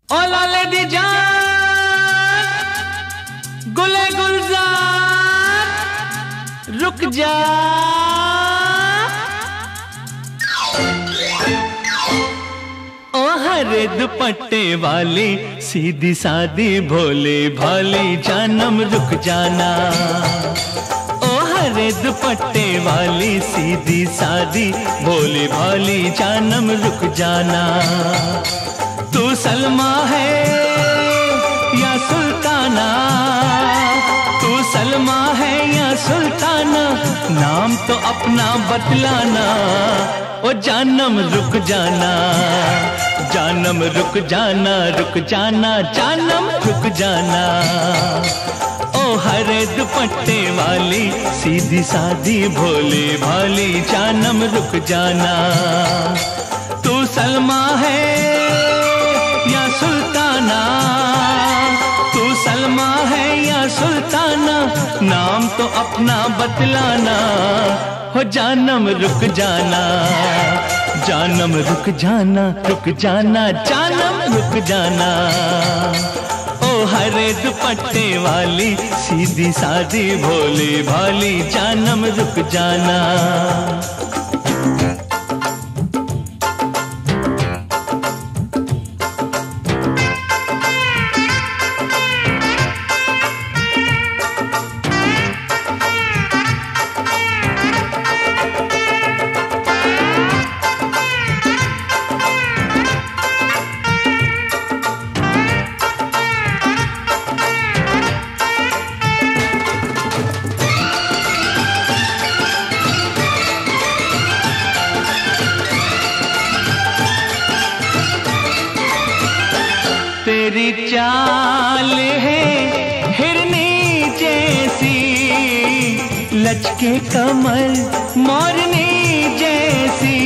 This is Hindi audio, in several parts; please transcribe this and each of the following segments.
ओ लाले दी जान गुले गुलजार रुक जा। ओ हरे दुपट्टे वाली सीधी सादी भोली भाली जानम रुक जाना। ओ हरे दुपट्टे वाली सीधी सादी भोली भाली जानम रुक जाना। तू सलमा है या सुल्ताना, तू सलमा है या सुल्ताना, नाम तो अपना बतलाना। ओ जानम रुक जाना, जानम रुक जाना, रुक जाना, जानम रुक जाना। ओ हरे दुपट्टे वाली सीधी सादी भोली भाली जानम रुक जाना। तू सलमा है या सुल्ताना, तू सलमा है या सुल्ताना, नाम तो अपना बतलाना। हो जानम रुक जाना, जानम रुक जाना, रुक जाना, जानम रुक जाना। ओ हरे दुपट्टे वाली सीधी सादी भोली भाली जानम रुक जाना। तेरी चाल है हिरनी जैसी, लचके कमर मोरनी जैसी।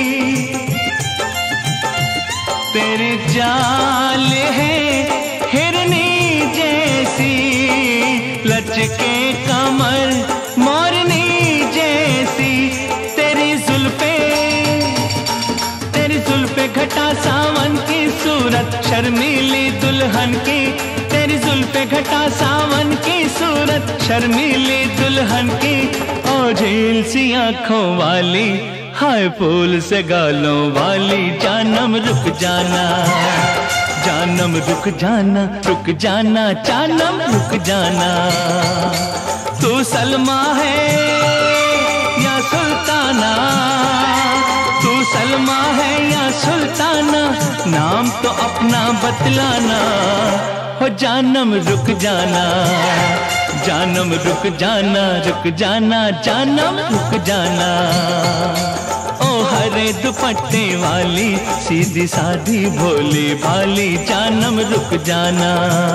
तेरी चाल है हिरनी जैसी, लचके कमर मोरनी जैसी। तेरी जुल्फे घटा सावन की सूरत शर्मीली दुल्हन की। तेरी जुल्फे घटा सावन की सूरत शर्मीली दुल्हन की। ओ झील सी आंखों वाली हाय फूल से गालों वाली जानम रुक जाना, जानम रुक जाना, रुक जाना, जानम रुक जाना। तू सलमा है या सुल्ताना, तू सलमा है या सुल्ताना, नाम तो अपना बतलाना। हो जानम रुक जाना, जानम रुक जाना, रुक जाना, जानम रुक जाना। ओ हरे दुपट्टे वाली सीधी सादी भोली भाली जानम रुक जाना।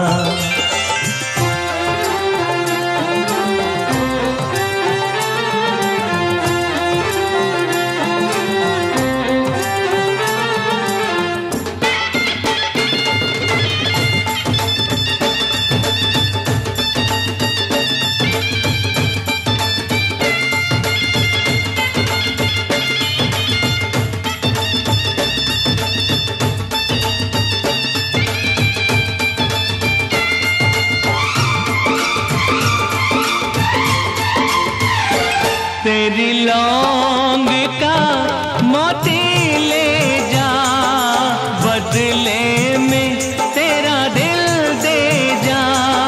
तेरी लौंग का मोती ले जा, बदले में तेरा दिल दे जा।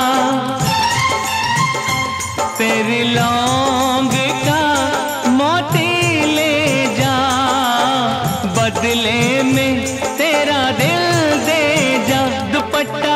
तेरी लौंग का मोती ले जा, बदले में तेरा दिल दे जा। दुपट्टा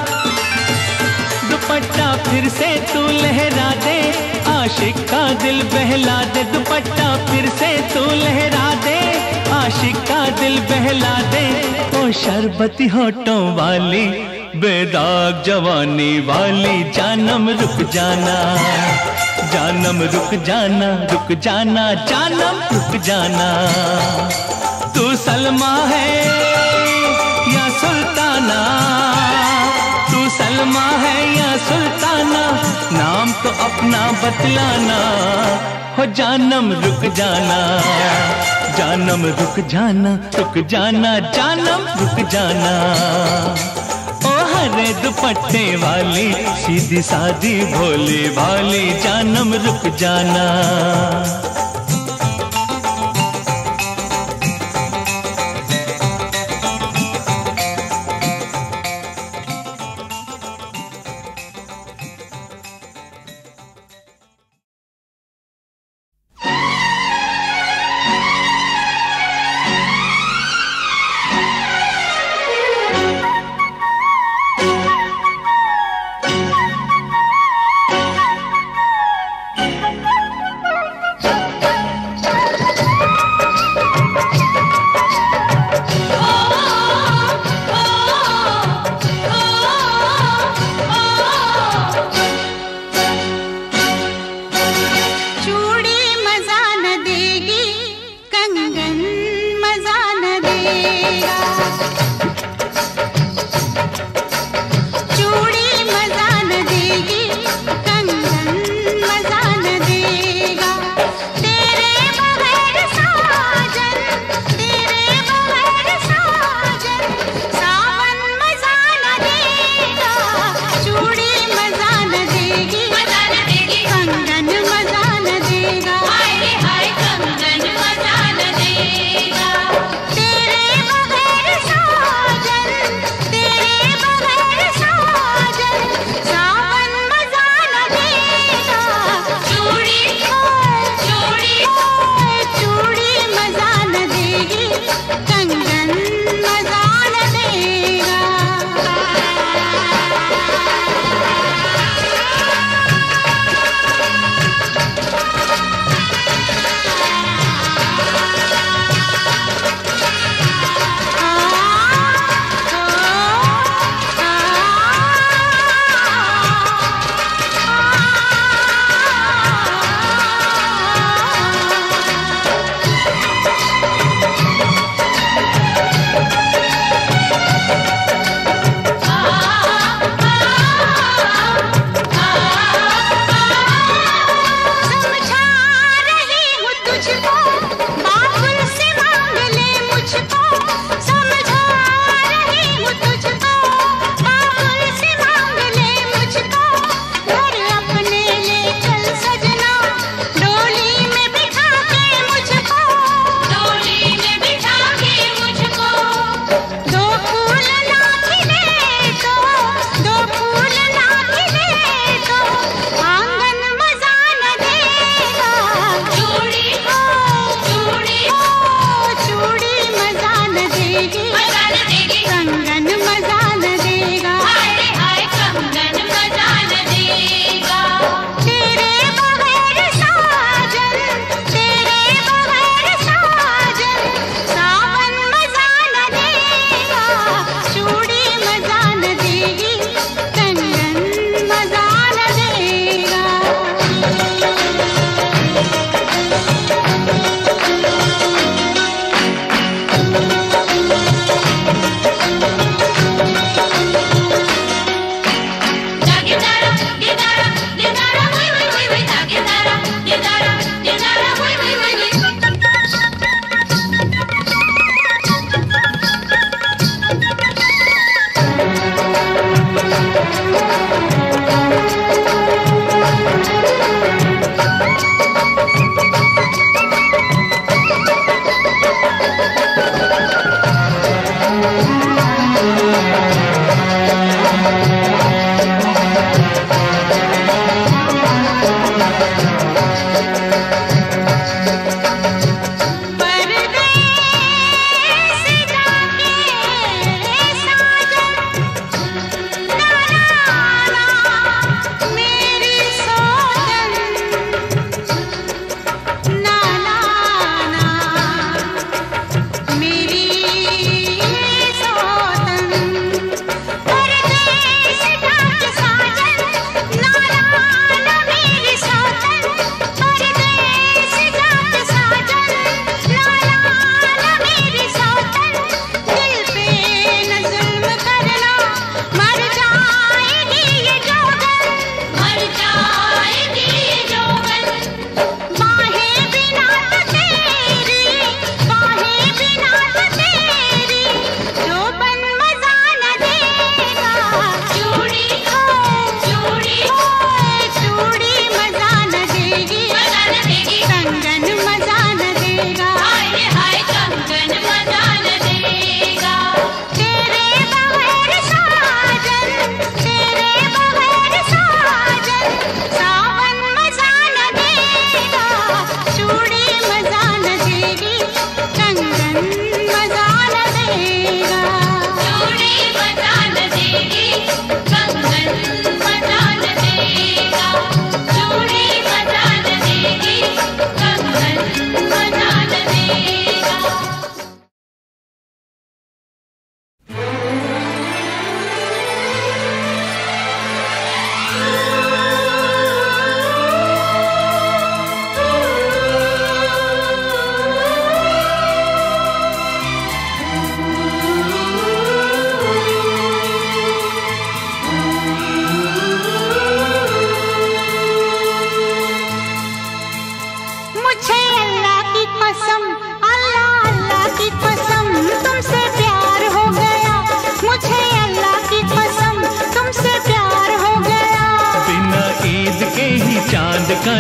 दुपट्टा फिर से तू लहरा दे, आशिक का दिल बहला दे। दुपट्टा फिर से तू लहरा दे, आशिक का दिल बहला दे। ओ शरबती होठों वाली बेदाग जवानी वाली जानम रुक जाना, जानम रुक जाना, रुक जाना, जानम रुक जाना। तू सलमा है या सुल्ताना, तू सलमा है या सुल्ताना, नाम तो अपना बतलाना, हो जानम रुक जाना, जानम रुक जाना, रुक जाना, जानम रुक जाना। ओ हरे दुपट्टे वाली, सीधी सादी भोली भाली, जानम रुक जाना।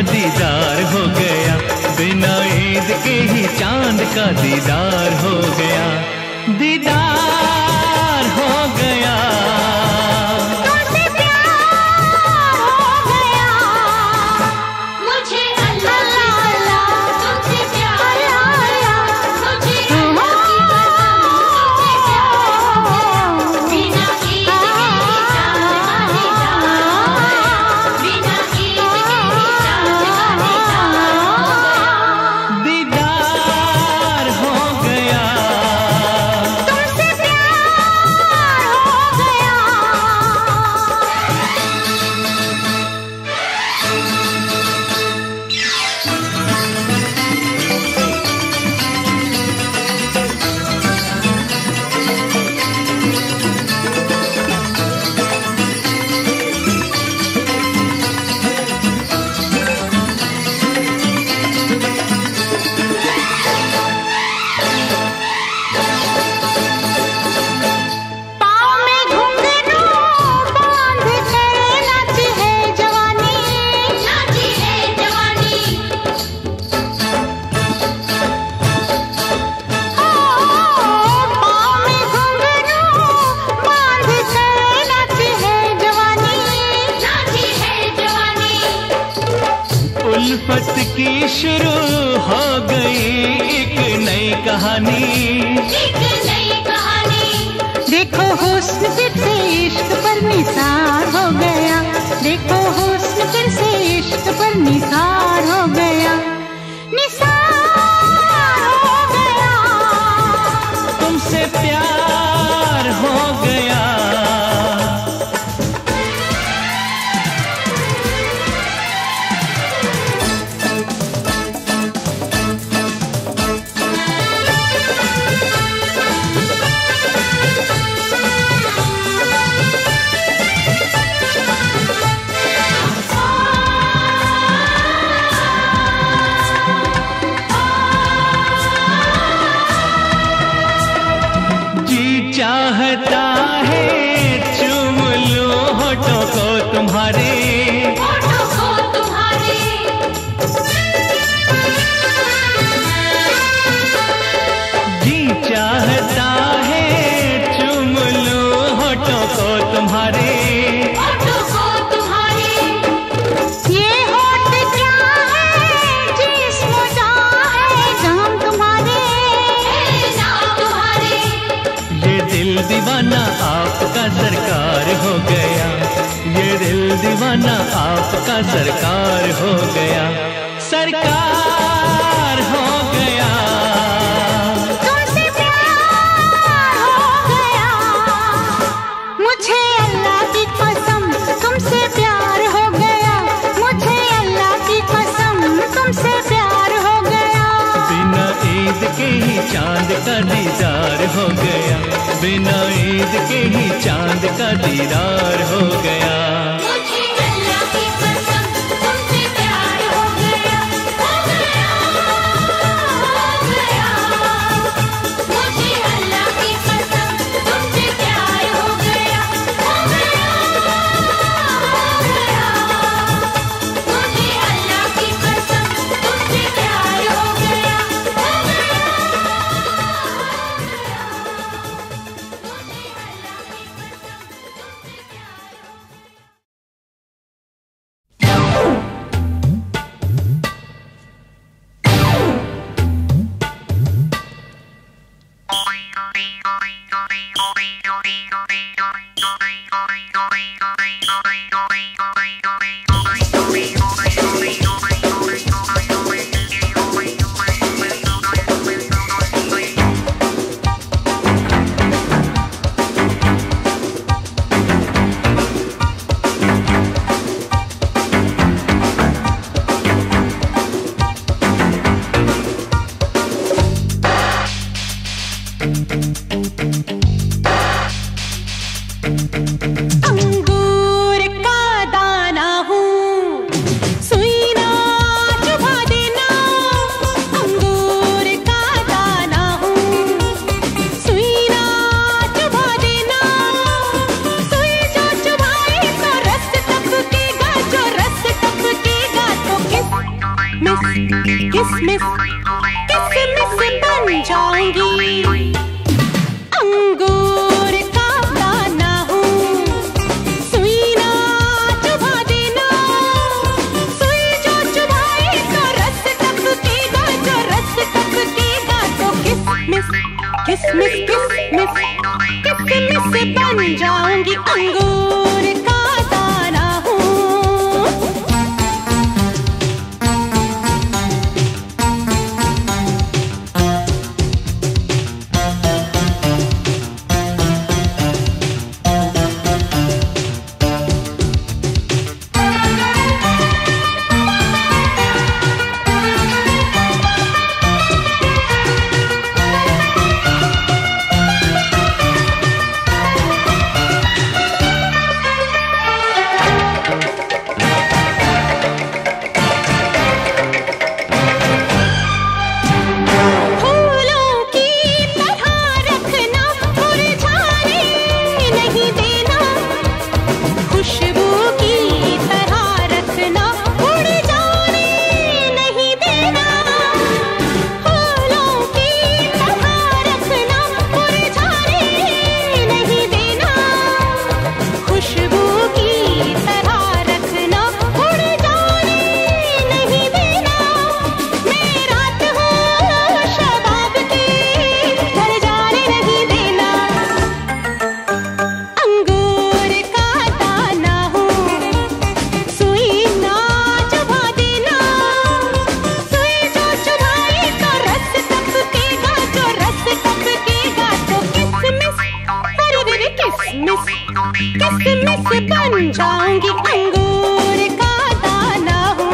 दीदार हो गया, बिना ईद के ही चांद का दीदार हो गया, दीदार हो गया। तुमसे प्यार हो गया, मुझे अल्लाह तुमसे प्यार हो गया, मुझे अल्लाह की कसम तुमसे प्यार हो गया, बिना ईद के ही चांद का दीदार हो गया, बिना ईद के ही चांद का दीदार हो गया, दीदार हो गया। तुमसे प्यार हो गया। पाँव में घुंघरू बांध कर नाची है जवानी, नाची है जवानी। पाँव में घुंघरू बांध कर नाची है जवानी, नाची है जवानी। उल्फत की शुरू हो गई एक नई कहानी, एक नई कहानी। देखो हुस्न फिर से इश्क पर निसार हो गया, देखो हुस्न फिर से इश्क पर निसार हो गया, निसार हो गया। तुमसे प्यार हो गया। जी चाहता है चूम लूं होठों को तुम्हारे, होठों को तुम्हारे। जी चाहता है चूम लूं होठों को तुम्हारे, होठों को तुम्हारे। ये होठ क्या है जिस्म का है जाम तुम्हारे, जाम तुम्हारे। ये दिल दीवाना आपका सरकार हो गया, ये दिल दीवाना आपका सरकार हो गया, सरकार हो गया। तुमसे प्यार हो गया, मुझे अल्लाह की कसम तुमसे प्यार हो गया, मुझे अल्लाह की कसम तुमसे प्यार हो गया, बिना ईद के ही चांद का दीदार हो गया, बिना ईद के ही चांद का दीदार हो गया। मुझे अल्लाह की कसम तुमसे प्यार हो गया, हो गया, हो गया। मुझे अल्लाह की कसम तुमसे प्यार हो गया, हो गया, हो गया। मुझे अल्लाह की कसम तुमसे प्यार हो गया, हो गया, हो अंगूर का दाना हूँ, सुई ना चुभा देना। अंगूर का दाना हूँ, सुई ना चुभा देना। सुई जो चुभाए तो रस टपकेगा, जो रस टपकेगा तो किस किसमिस किसमिस किसमिस बन जाऊंगी अंगूर का दाना हूँ। किसमिस बन जाऊंगी अंगूर का दाना हूँ।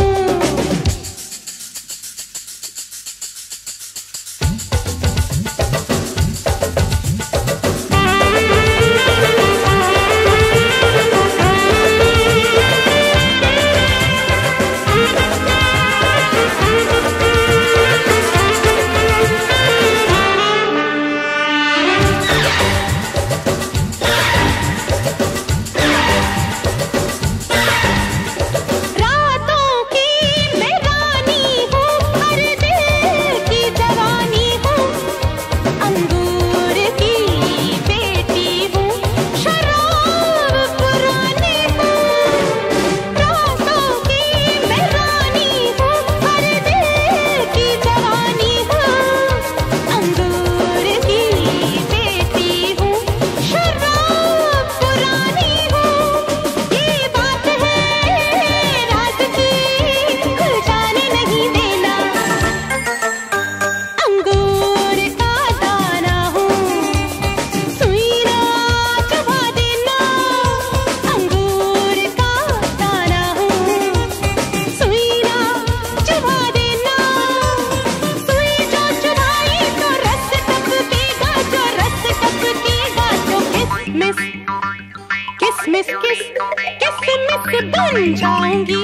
किसमिस किसमिस बन जाऊंगी।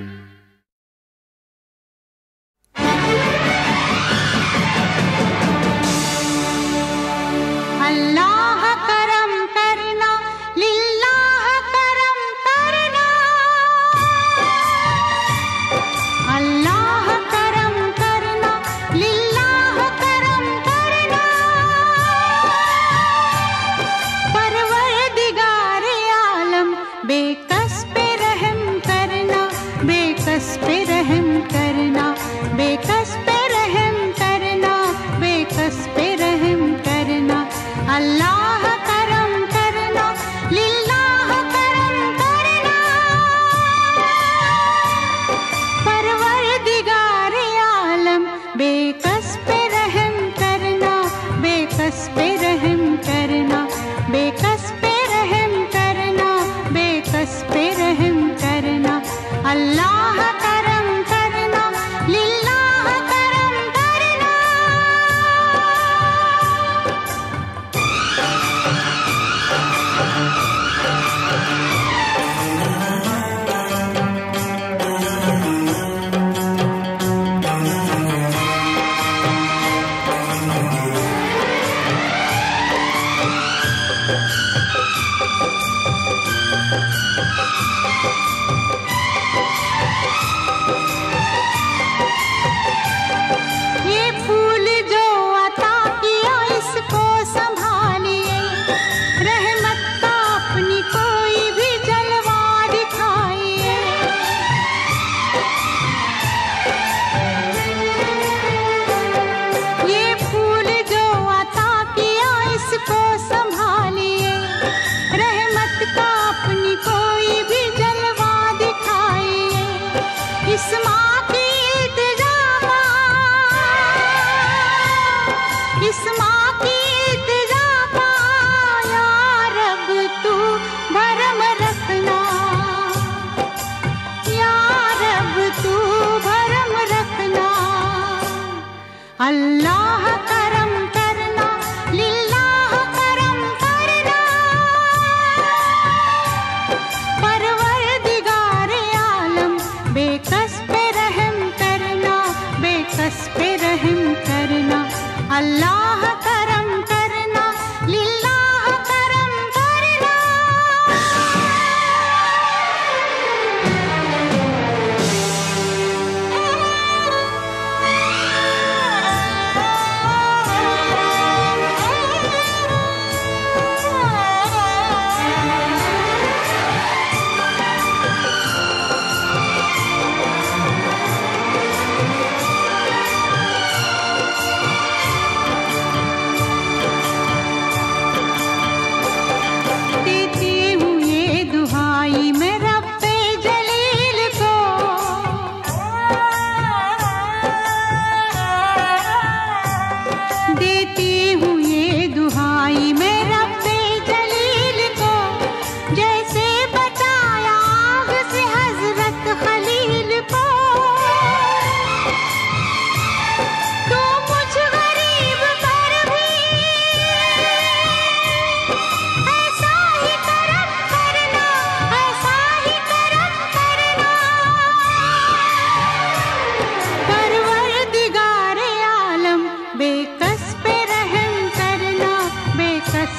अल्लाह करम करना, लिल्लाह करम करना, अल्लाह करम करना, लिल्लाह करम करना, परवरदिगारे आलम बेकस पे रहम करना, बेकस पे रहम करना, बेकस पे रहम करना, बेकस पे रहम करना। अल्लाह करम करना, लिल्लाह करम करना, परवरदिगारे आलम बेकस पे रहम करना, बेकस पे रहम करना, बेकस पे रहम करना, बेकस पे रहम करना। अल्लाह करम करना, लिल्लाह करम करना। की इल्तिजा का या रब तू भरम रखना, या रब तू भरम रखना। अल्लाह करम करना, लिल्लाह करम करना, परवरदिगार आलम बेकस पे रहम करना, बेकस पे रहम करना। अल्लाह करम करना, लिल्लाह करम करना। देती हूँ ये दुहाई मैं रब्बे जलील को, देती हूँ ये दुहाई मैं रब्बे जलील को, जैसे बचाया आग से हजरत खलील को। तो मुझ गरीब पर भी ऐसा ही करम करना, ऐसा ही करम करना। परवरदिगार आलम बेकस पे रहम करना, बेकस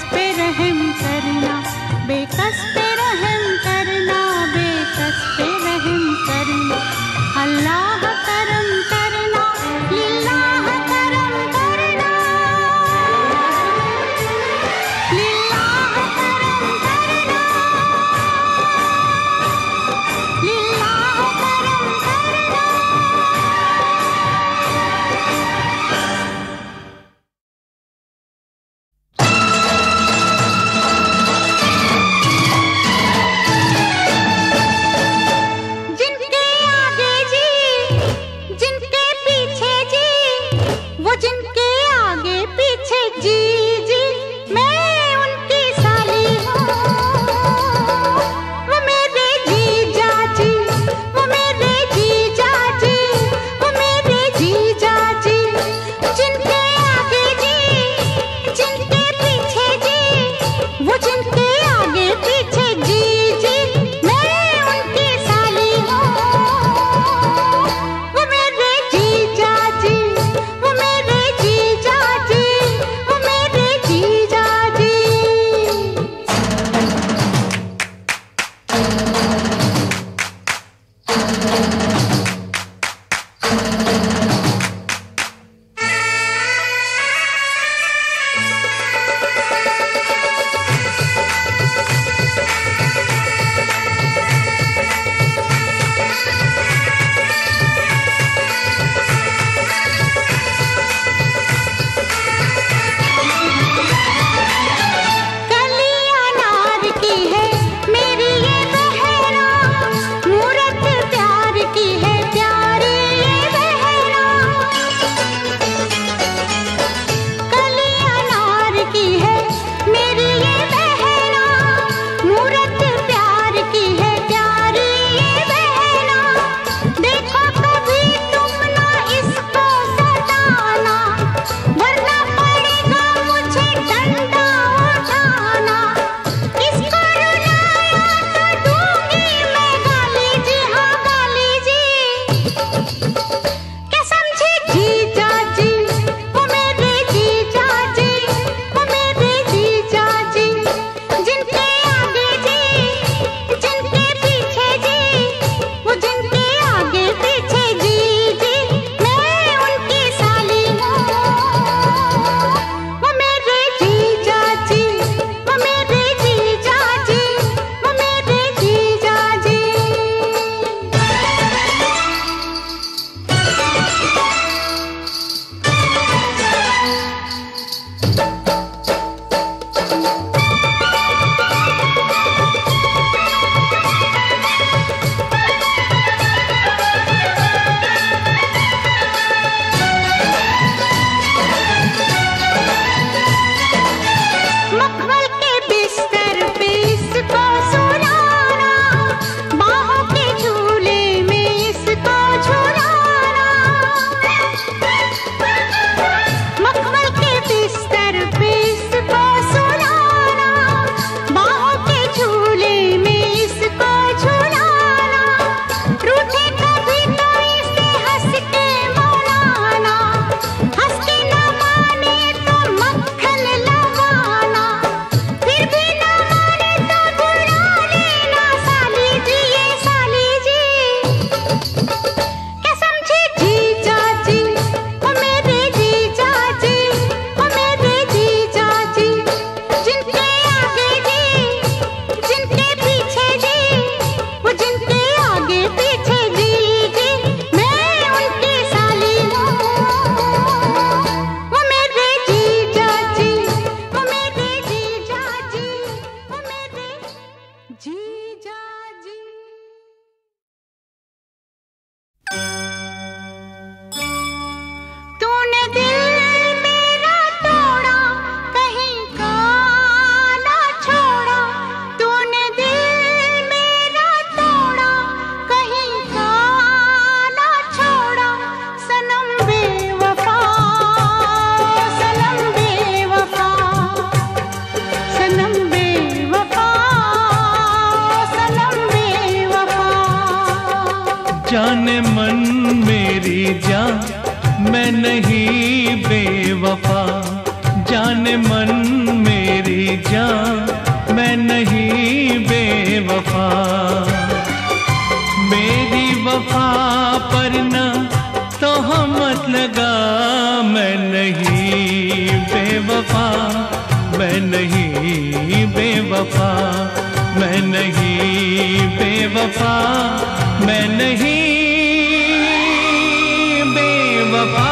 मेरी जान, मैं नहीं बेवफा। जाने मन मेरी जान, मैं नहीं बेवफा। मेरी वफा पर न तो हम मत लगा, मैं नहीं बेवफा, मैं नहीं बेवफा, मैं नहीं बेवफा, मैं नहीं बेवफा।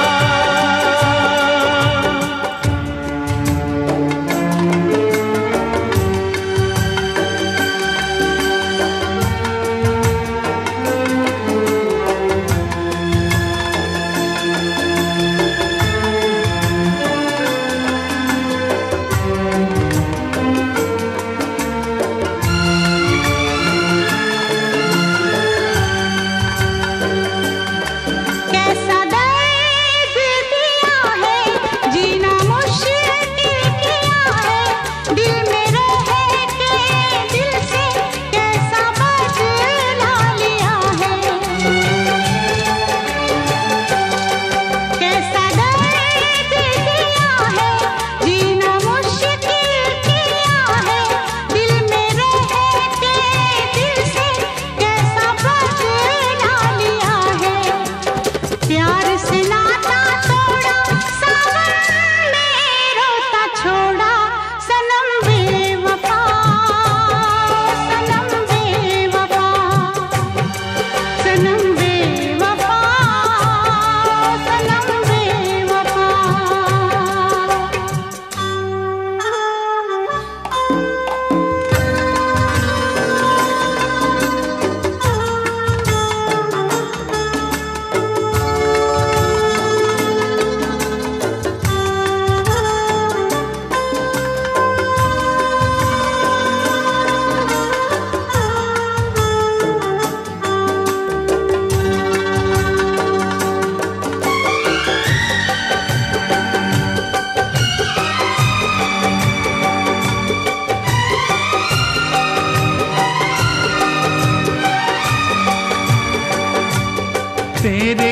तेरे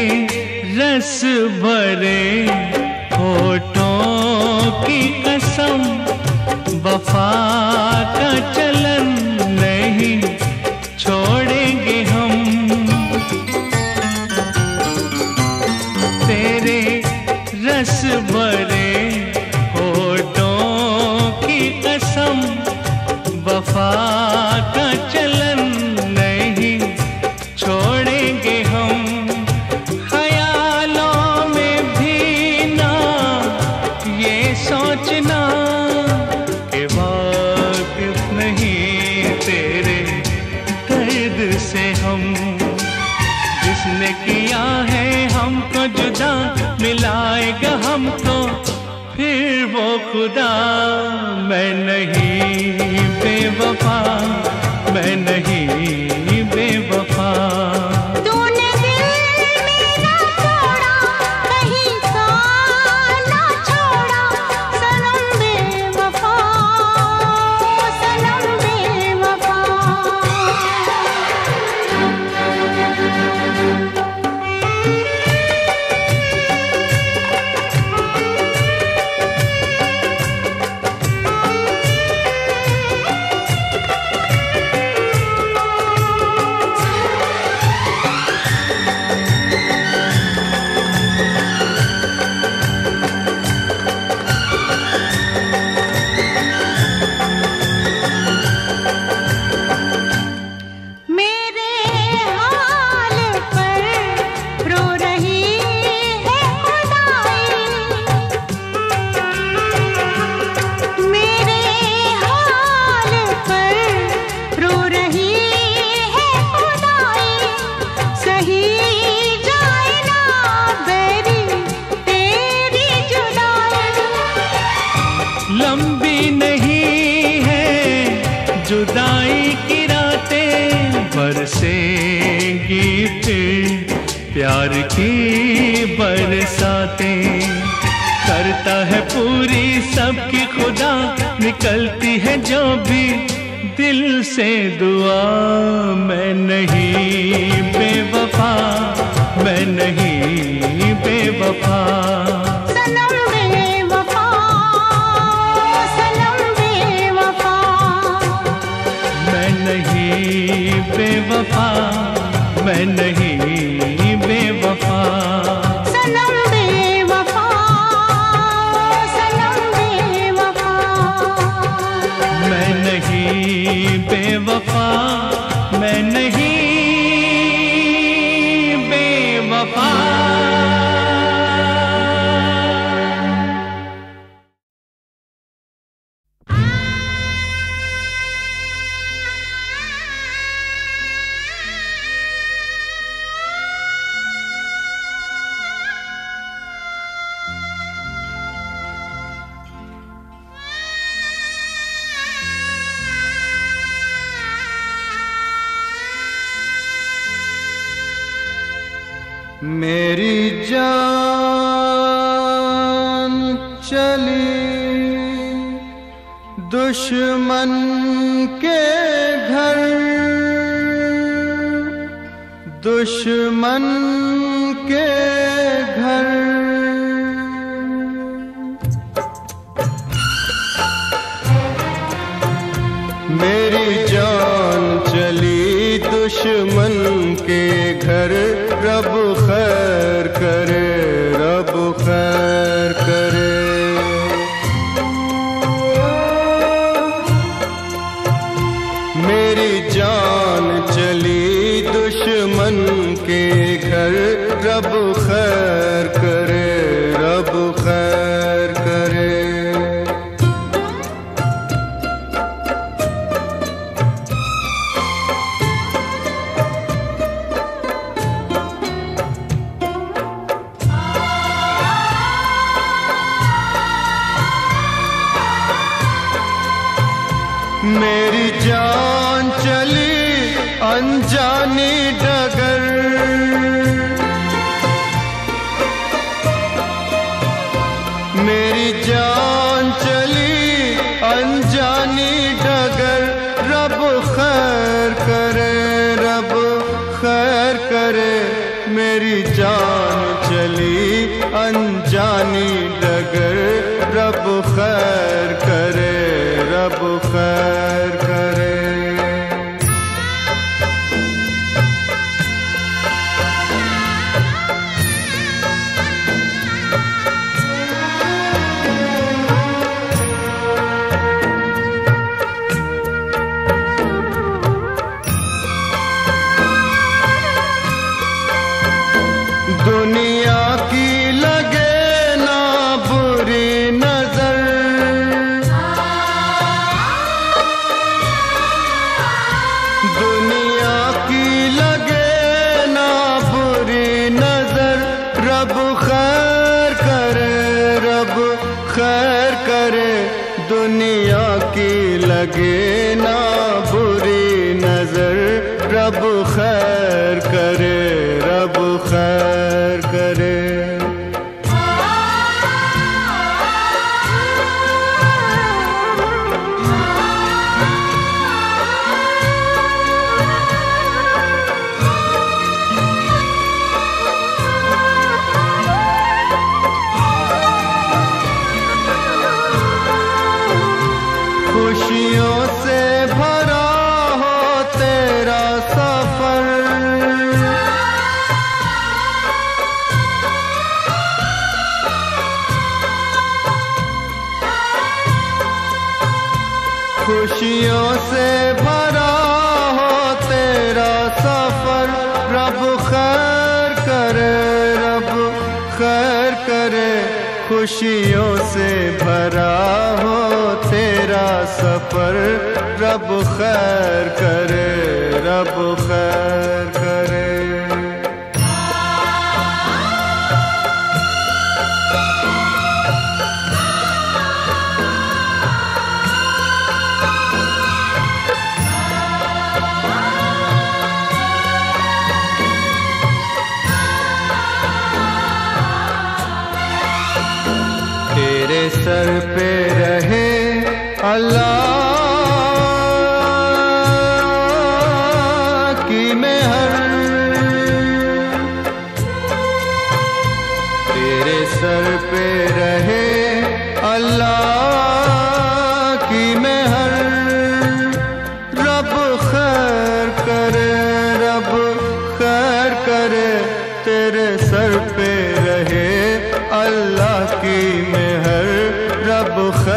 रस भरे होठों की कसम, वफा का चलन नहीं छोड़ेंगे हम। तेरे रस भरे होठों की कसम, वफा का चलन नहीं छोड़ेंगे हम। सोचना कि वाकिफ नहीं तेरे दर्द से हम। जिसने किया है हमको जुदा, मिलाएगा हमको फिर वो खुदा। मैं नहीं बेवफा, मैं नहीं बेवफा। लंबी नहीं है जुदाई की रातें, बरसेंगी फिर प्यार की बरसातें। करता है पूरी सबकी खुदा, निकलती है जो भी दिल से दुआ। मैं नहीं बेवफा, मैं नहीं बेवफा। सनम बेवफा, सनम बेवफा। मैं नहीं बेवफा, मैं नहीं बेवफा। सनम बेवफा, सनम बेवफा। मैं नहीं बेवफा, मैं नहीं बेवफा। मेरी जान चली दुश्मन के घर, दुश्मन के घर। मेरी जान चली दुश्मन के घर, रब खैर करे, रब खैर करे। मेरी जान चली दुश्मन के घर, रब खैर करे, रब खैर करे। मेरी जान चली अनजानी डगर, मेरी जान चली अनजानी डगर। रब खैर करे, रब खैर करे। मेरी जान चली अनजानी डगर, रब खैर करे, रब खैर करे। दुनिया की लगे ना बुरी नजर, दुनिया की लगे ना बुरी नजर। रब खैर करे, रब खैर करे। दुनिया की लगे ना बुरी नजर, रब खैर करे, रब खैर करे। खुशियों से भरा हो तेरा सफर, खुशियों से भरा हो तेरा सफर। रब खैर करे, रब खैर करे। खुशियों से भरा हो तेरा सफर। रब खैर करे, रब खैर करे। तेरे सर पे रहे अल्लाह की मैं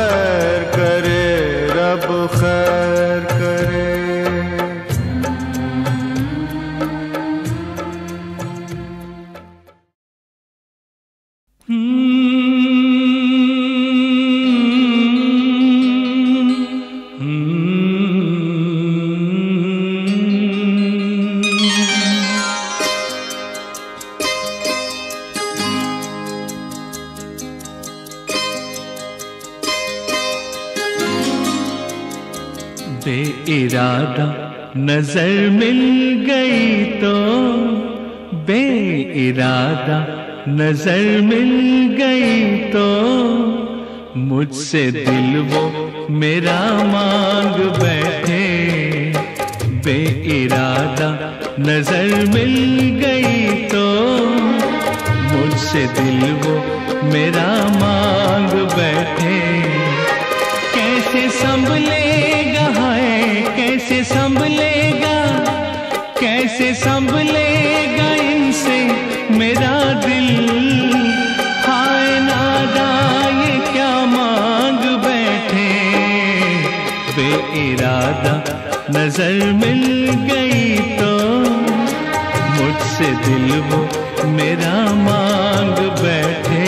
खैर करे, रब खैर करे। बेइरादा नजर मिल गई तो, बेइरादा नजर मिल गई तो, मुझसे दिल वो मेरा मांग बैठे। बेइरादा नजर मिल गई तो, मुझसे दिल वो मेरा मांग बैठे। कैसे संभलेगा है, कैसे संभलेगा, कैसे संभलेगा इनसे मेरा दिल। हाय नादा ये क्या मांग बैठे। बेइरादा नजर मिल गई तो, मुझसे दिल वो मेरा मांग बैठे।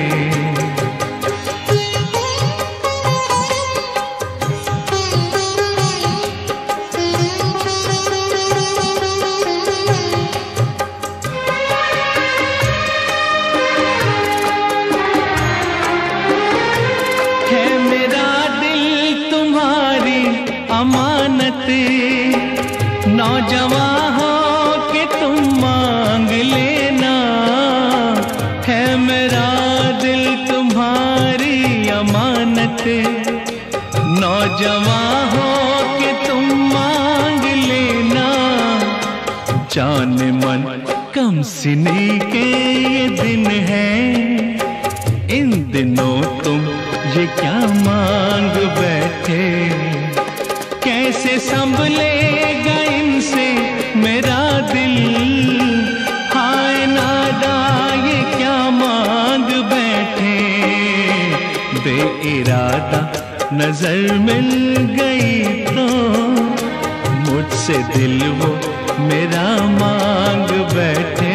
नौजवान हो के तुम मांग लेना, है मेरा दिल तुम्हारी अमानत। नौजवान हो के तुम मांग लेना, जान मन कम सिनी के ये दिन है। इन दिनों तुम ये क्या मांग बैठे। कैसे संभलेगा इनसे मेरा दिल। हाय नादा ये क्या मांग बैठे। बेइरादा नजर मिल गई तो, मुझसे दिल वो मेरा मांग बैठे।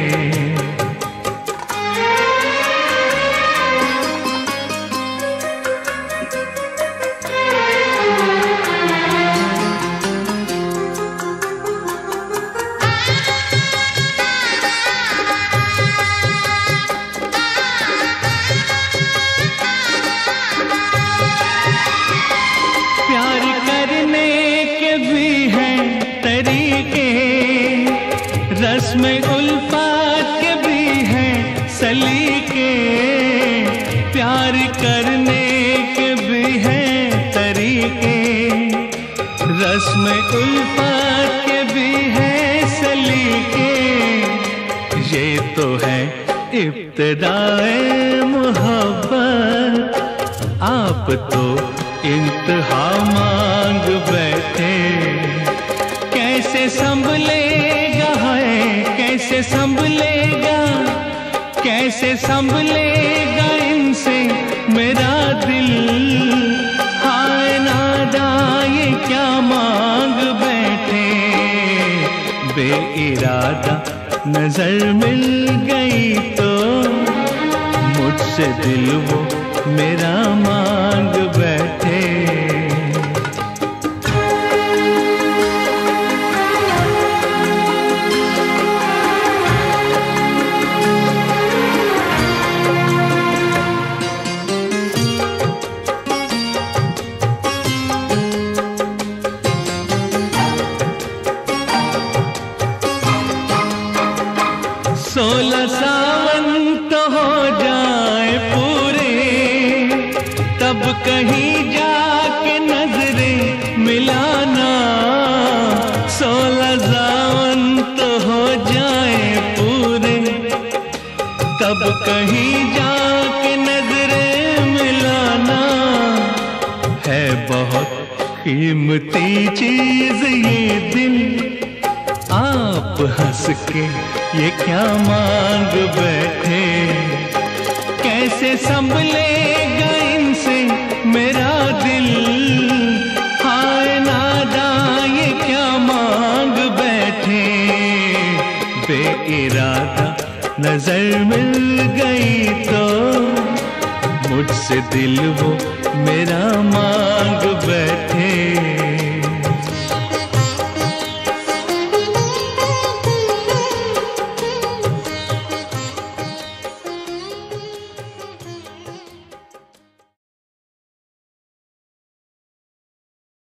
रस्में उल्फत के भी हैं सलीके, प्यार करने के भी हैं तरीके। रस्में उल्फत के भी हैं सलीके, ये तो है इब्तिदाए मोहब्बत। आप तो इंतहा मांग बैठे। कैसे संभलेगा है, कैसे संभलेगा, कैसे संभलेगा इनसे मेरा दिल। हाय नादा ये क्या मांग बैठे। बेइरादा नजर मिल गई तो, मुझसे दिल वो मेरा मांग बैठे। सोलह सावन तो हो जाए पूरे, तब कहीं जाके नजरें मिलाना। 16 सावन तो हो जाए पूरे, तब कहीं जाके नजरें मिलाना। है बहुत कीमती चीज ये दिल, आप हंस के ये क्या मांग बैठे। कैसे संभलेगा इनसे बेइरादा नजर मिल गई तो मुझसे दिल वो मेरा